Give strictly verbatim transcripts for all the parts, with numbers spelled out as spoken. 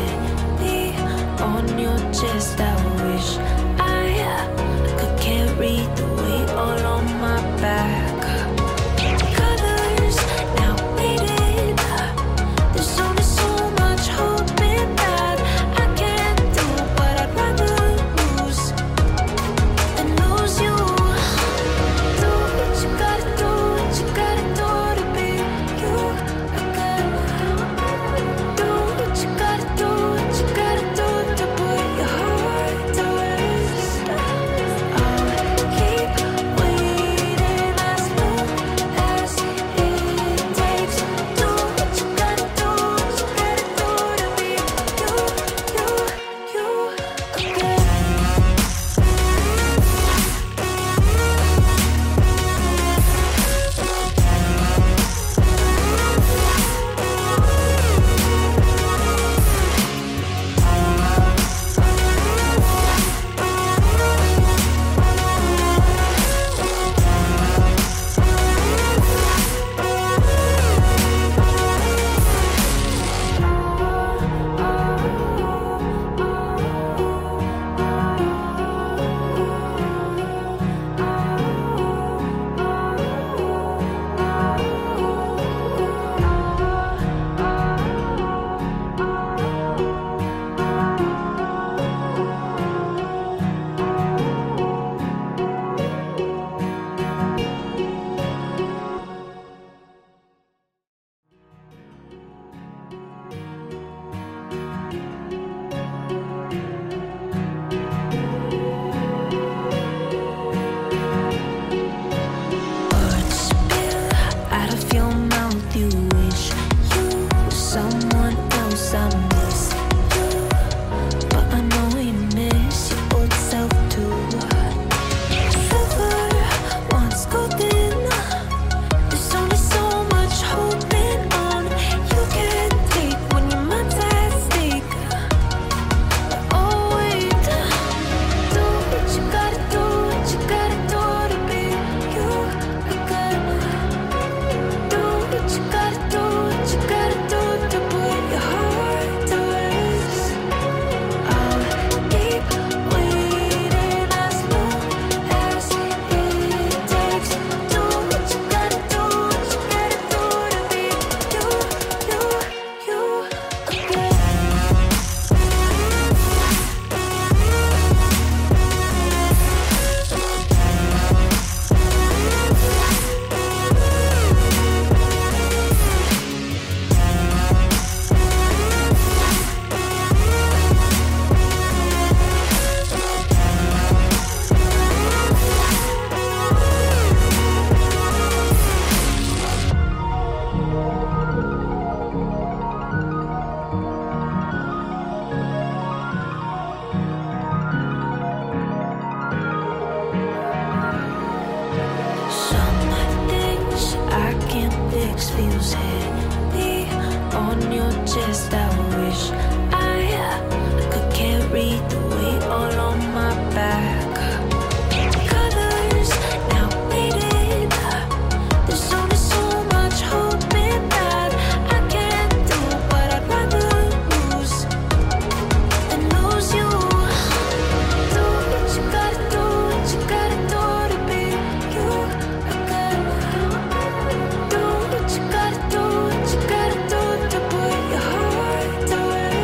heavy on your chest. I wish I could carry the weight all on my back. Colors now faded. There's only so much hoping that I can do, but I'd rather lose than lose you. Do what you gotta do, what you gotta do to be you. I gotta do what you gotta do, what you gotta do to put your heart to rest. I'll keep waiting as long as it takes. Do what you gotta do, what you gotta do to be you, you, you again. Words spill out of your mouth. You wish you were someone else. I miss you, but I know you miss your old self too. Silver once golden. There's only so much holding on you can take when your mind's at stake. Oh wait, do what you gotta do, what you gotta do to be you. I gotta do what you gotta do, what you gotta do to put your heart to rest. I'll keep waiting as long as it takes. Do what you gotta do, what you gotta do to be you, you, you again. Some things I can't fix feels heavy on your chest. I wish I could carry the weight all on my back. Colors now faded. There's only so much hoping that I can do, but I'd rather lose than lose you. Do what you gotta do, what you gotta do to be you. I gotta do what you gotta do, what you gotta do to put your heart to rest.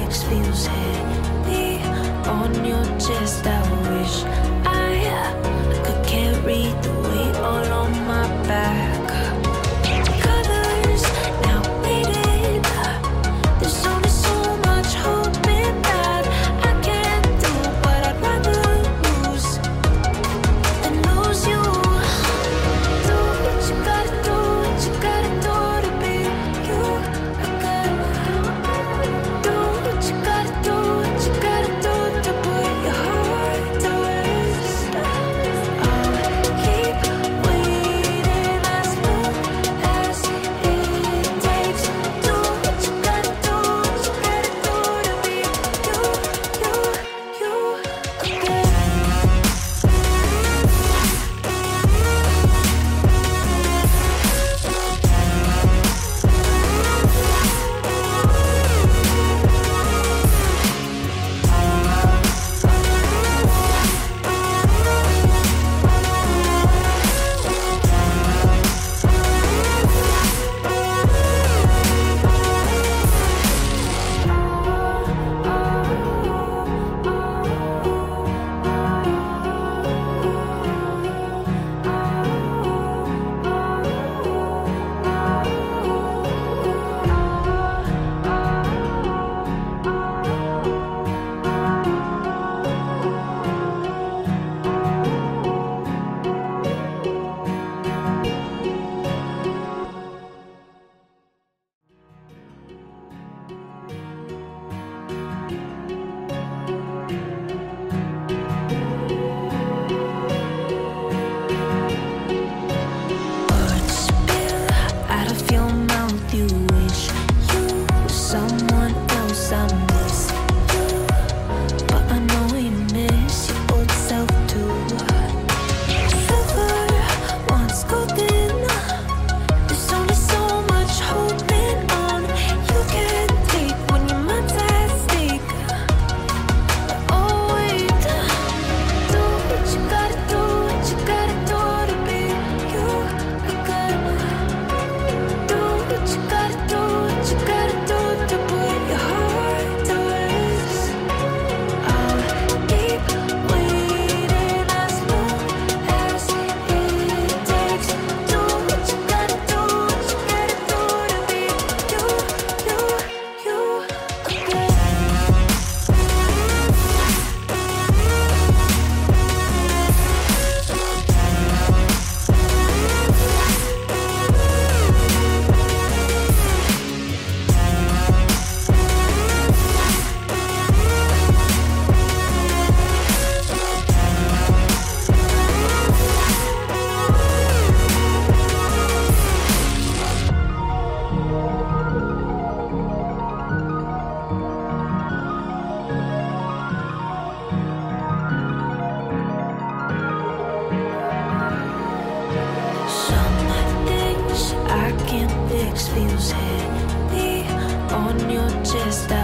fix feels heavy on your chest. I wish I could carry the weight all on my back. Colors now faded. There's only so much hoping that I can do, but I'd rather lose than lose you. Do what you gotta do, what you gotta do to be you. I gotta do what you gotta do, what you gotta do to put your heart to rest. I'll keep waiting as long as it takes. Do what you gotta do, what you gotta do to be you, you, you again. Words spill out of your mouth. You wish you were someone else. I miss you, but I know you miss your old self too. Silver once golden. There's only so much holding on. You can't take when your mind's at stake. Oh wait, do what you gotta do, what you gotta do to be you. I gotta do what you gotta do, what you gotta do to put your heart to rest. I'll keep waiting as long as it takes. Do what you gotta do, what you gotta do to be you, you, you again. Some things I can't fix feels heavy on your chest.